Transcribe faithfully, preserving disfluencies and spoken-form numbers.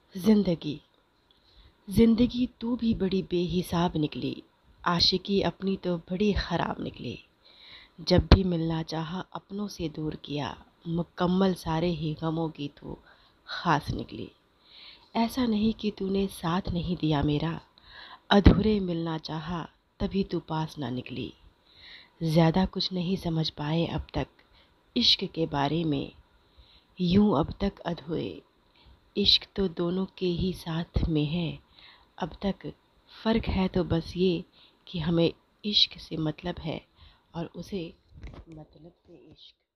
ज़िंदगी ज़िंदगी तू भी बड़ी बेहिसाब निकली, आशिकी अपनी तो बड़ी ख़राब निकली। जब भी मिलना चाहा अपनों से दूर किया, मुकम्मल सारे ही गमों की तू ख़ास निकली। ऐसा नहीं कि तूने साथ नहीं दिया मेरा, अधूरे मिलना चाहा तभी तू पास ना निकली। ज़्यादा कुछ नहीं समझ पाए अब तक इश्क के बारे में, यूं अब तक अधूरे। इश्क तो दोनों के ही साथ में है अब तक, फ़र्क है तो बस ये कि हमें इश्क से मतलब है और उसे मतलब से इश्क।